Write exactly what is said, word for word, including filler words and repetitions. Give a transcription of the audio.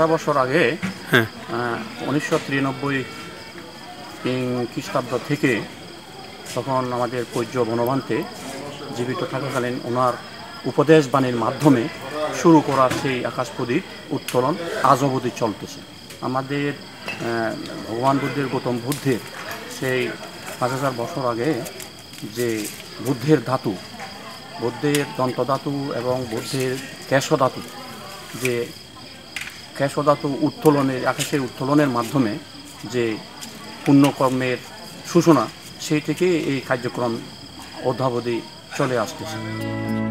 হাজার বছর আগে হ্যাঁ উনিশশো তিরানব্বই খ্রিস্টাব্দ থেকে তখন আমাদের পূজ্য বনবান্তে জীবিত থাকাকালীন ওনার উপদেশ বাণীর মাধ্যমে শুরু করা সেই আকাশ প্রদীপ উত্তোলন আজ অবধি চলতেছে। আমাদের ভগবান বুদ্ধের গৌতম বুদ্ধের সেই পাঁচ হাজার বছর আগে যে বুদ্ধের ধাতু, বুদ্ধের দন্তধাতু এবং বুদ্ধের কেশধাতু, যে কেশধাতু উত্তোলনের আকাশের উত্তোলনের মাধ্যমে যে পুণ্যকর্মের সূচনা, সেই থেকে এই কার্যক্রম অদ্যাবধি চলে আসতেছে।